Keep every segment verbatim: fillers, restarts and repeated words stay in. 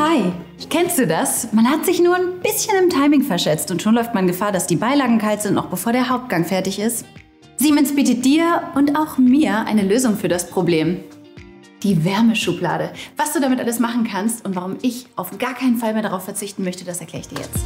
Hi! Kennst du das? Man hat sich nur ein bisschen im Timing verschätzt und schon läuft man Gefahr, dass die Beilagen kalt sind, noch bevor der Hauptgang fertig ist. Siemens bietet dir und auch mir eine Lösung für das Problem. Die Wärmeschublade. Was du damit alles machen kannst und warum ich auf gar keinen Fall mehr darauf verzichten möchte, das erkläre ich dir jetzt.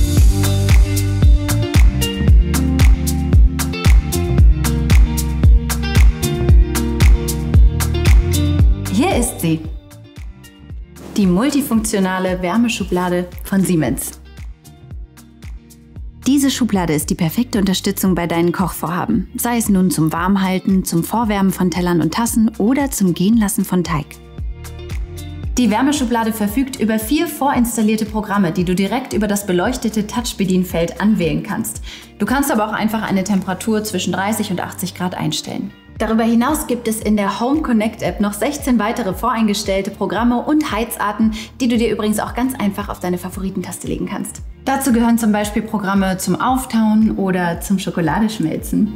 Hier ist sie. Die multifunktionale Wärmeschublade von Siemens. Diese Schublade ist die perfekte Unterstützung bei deinen Kochvorhaben, sei es nun zum Warmhalten, zum Vorwärmen von Tellern und Tassen oder zum Gehenlassen von Teig. Die Wärmeschublade verfügt über vier vorinstallierte Programme, die du direkt über das beleuchtete Touch-Bedienfeld anwählen kannst. Du kannst aber auch einfach eine Temperatur zwischen dreißig und achtzig Grad einstellen. Darüber hinaus gibt es in der Home Connect App noch sechzehn weitere voreingestellte Programme und Heizarten, die du dir übrigens auch ganz einfach auf deine Favoritentaste legen kannst. Dazu gehören zum Beispiel Programme zum Auftauen oder zum Schokoladeschmelzen.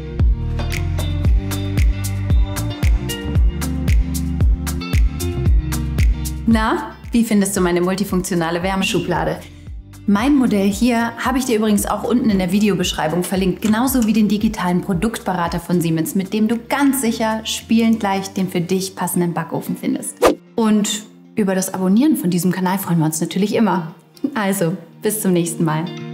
Na, wie findest du meine multifunktionale Wärmeschublade? Mein Modell hier habe ich dir übrigens auch unten in der Videobeschreibung verlinkt, genauso wie den digitalen Produktberater von Siemens, mit dem du ganz sicher spielend leicht den für dich passenden Backofen findest. Und über das Abonnieren von diesem Kanal freuen wir uns natürlich immer. Also, bis zum nächsten Mal.